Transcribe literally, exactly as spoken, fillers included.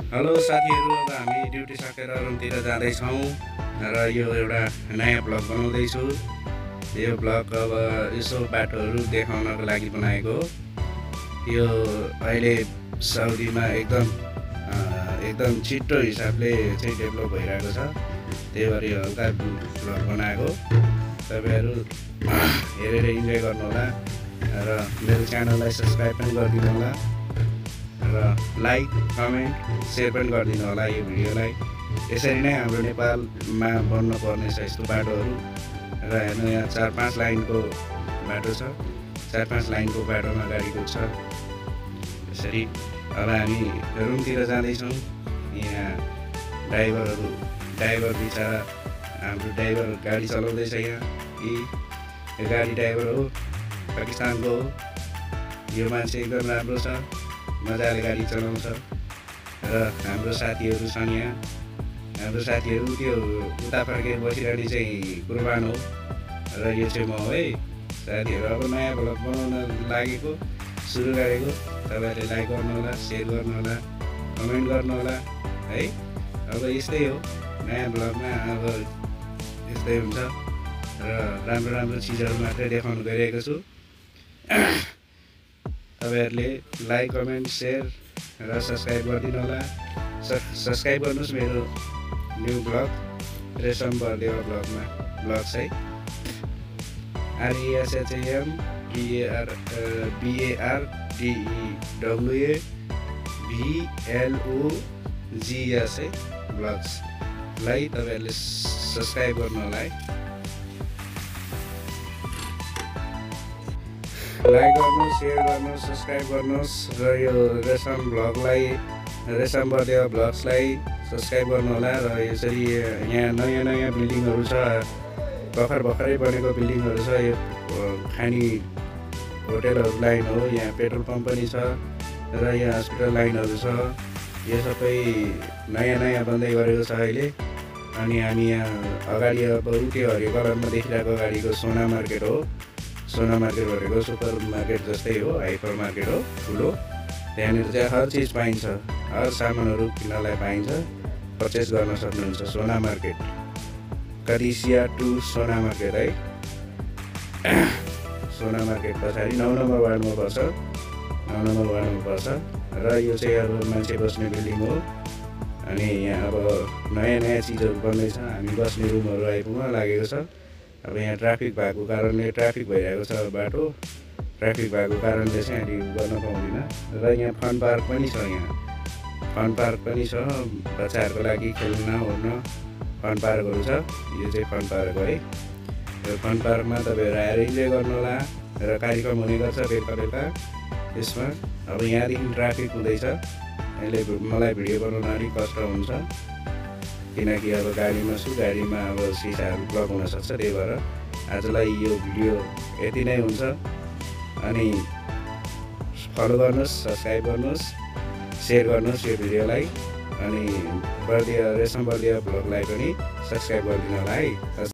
Hello साथीहरू, अब हामी ड्युटी सकेर रुमतिर जाँदैछौँ र यो एउटा नयाँ ब्लग बनाउँदैछु। यो ब्लग अब यसो बाटोहरू देखाउनको लागि बनाएको हो। यो अहिले साउदीमा एकदम एकदम छिटो हिसाबले चाहिँ डेभलप भइरहेको छ, त्यही भएर यो हल्का ब्लग बनाएको। तपाईँहरू हेरेर इन्जोय गर्नुहोला र मेरो च्यानललाई सब्सक्राइब पनि गरिदिनु होला र लाइक कमेन्ट सेयर पनि गरिदिनु होला यो भिडियोलाई। यसरी नै हाम्रो नेपालमा बन्न पर्ने छ यस्तो बाटोहरू। र हेर्नु, यहाँ चार पाँच लाइनको बाटो छ, चार पाँच लाइनको बाटोमा गाडी कुद्छ यसरी। अब हामी रुमतिर जाँदैछौँ। यहाँ ड्राइभरहरू ड्राइभर बिचरा हाम्रो ड्राइभर गाडी चलाउँदैछ। यहाँ यी यो गाडी ड्राइभर हो, पाकिस्तानको हो। यो मान्छे एकदम राम्रो छ, मजाले गाडी चलाउँछ। र हाम्रो साथीहरू छन् यहाँ, हाम्रो साथीहरू त्यो उता फर्केर बसिरहने चाहिँ कुर्बान हो र यो चाहिँ म हो है साथीहरू। अब नयाँ ब्लग बनाउन लागेको, सुरु गरेको। तपाईँहरूले लाइक गर्नुहोला, सेयर गर्नुहोला, कमेन्ट गर्नुहोला है। अब यस्तै हो, नयाँ ब्लगमा अब यस्तै हुन्छ र राम्रो राम्रो चिजहरू मात्रै देखाउनु गइरहेको छु। तपाईँहरूले लाइक कमेन्ट सेयर र सब्सक्राइब गरिदिनु होला। सब्सक्राइब गर्नुहोस् मेरो न्यू ब्लग रेशम बर्देवा ब्लगमा ब्लग चाहिँ आरइएसएचएम बिएआर बिएआर डिइडब्लुए भिएलओजिएस है ब्लग्सलाई तपाईँहरूले सब्सक्राइब गर्नु होला है। लाइक गर्नुहोस्, सेयर गर्नुहोस्, सब्सक्राइब गर्नुहोस् र यो रेशम ब्लगलाई रेशम बर्देवा ब्लग्सलाई सब्सक्राइब गर्नु होला। र यसरी यहाँ नयाँ नयाँ बिल्डिङहरू छ, भर्खर भर्खरै बनेको बिल्डिङहरू छ। यो खानी होटेलहरू लाइन हो, यहाँ पेट्रोल पम्प पनि छ र यहाँ हस्पिटल लाइनहरू छ। यो सबै नयाँ नयाँ बन्दै गरेको छ अहिले। अनि हामी यहाँ अगाडि अब त्यो हरियो कलरमा देखिरहेको अगाडिको सोना मार्केट हो। सोना मार्केट भनेको सुपर मार्केट जस्तै हो, हाइपर मार्केट हो ठुलो। त्यहाँनिर चाहिँ हर चिज पाइन्छ, हर सामानहरू किन्नलाई पाइन्छ, पर्चेस गर्न सक्नुहुन्छ। सोना मार्केट करिसिया टु सोना मार्केट है। सोना मार्केट पछाडि नौ नम्बर वार्डमा पर्छ, नौ नम्बर वार्डमा पर्छ। र यो चाहिँ अब मान्छे बस्ने बिल्डिङ हो। अनि यहाँ अब नयाँ नयाँ चिजहरू बन्दैछ। हामी बस्ने रुमहरू आइपुग्न लागेको छ। अब यहाँ ट्राफिक भएको कारणले ट्राफिक भइरहेको छ बाटो, ट्राफिक भएको कारणले चाहिँ हामी गर्न पाउँदिनँ। र यहाँ फन पार्क पनि छ, यहाँ फन पार्क पनि छ, बच्चाहरूको लागि खेल्न ओर्न फन पार्कहरू छ। यो चाहिँ फन पार्क हो है। यो फन पार्कमा तपाईँहरू आएर इन्जोय गर्नुहोला र कार्यक्रम हुने गर्छ बेलुका बेलुका यसमा। अब यहाँदेखि ट्राफिक हुँदैछ, अहिले मलाई भिडियो बनाउन अलिक कष्ट हुन्छ किनकि अब गाडीमा छु, गाडीमा अब सिसाहरू ब्लक हुनसक्छ। त्यही भएर आजलाई यो भिडियो यति नै हुन्छ। अनि फलो गर्नुहोस्, सब्सक्राइब गर्नुहोस्, सेयर गर्नुहोस् यो भिडियोलाई। अनि बर्दिया रेशम बर्दिया ब्लगलाई पनि सब्सक्राइब गरिदिनु होला है।